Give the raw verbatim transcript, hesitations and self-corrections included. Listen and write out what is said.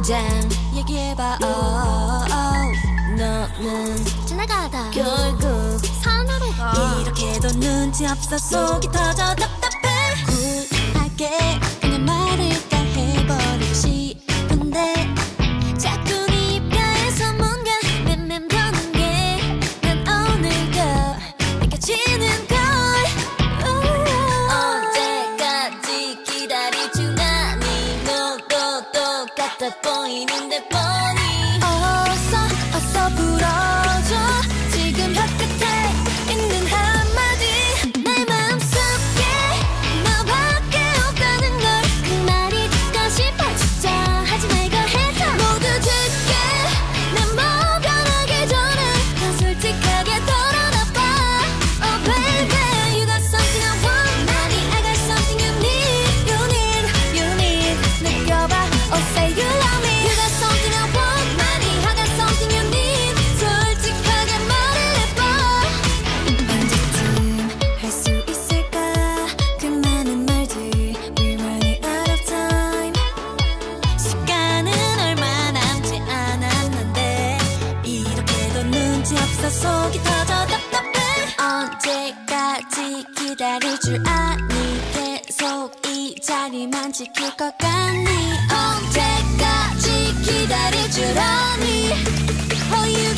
당장 얘기해봐. oh, oh. 너는 지나가다 결국 산으로 가. 이렇게도 눈치 없어 속이 터져 답답해. 쿨하게 그냥 말을까 해버리고 싶은데 자꾸 네 입가에서 뭔가 맴맴도는 게 난 오늘도 느껴지는 걸. 언제까지 기다릴 줄 아니. 너도 똑같아 보이는데 뻔히 어서 어서 불어줘. 지금 혀끝에 있는 한마디 내 마음속에 너밖에 없다는 걸. 그 말이 듣고 싶어 진짜 하지 말고 해줘. 모두 듣게 내 몸 변하기 전에 더 솔직하게 털어놔봐. Oh baby you got something I want. 아니 I got something you need. You need you need 느껴봐. Oh say you love me. You got something I want. 아니 I got something you need. 솔직하게 말해봐. 언제쯤 할 수 있을까 그 많은 말들. We're running out of time. 시간은 얼마 남지 않았는데 이렇게도 눈치 없어 속이 터져 답답해. 언제까지 기다릴 줄 아니. 계속 이 자리만 지킬 것 같니. 언제까지 기다릴 줄 아니. Oh you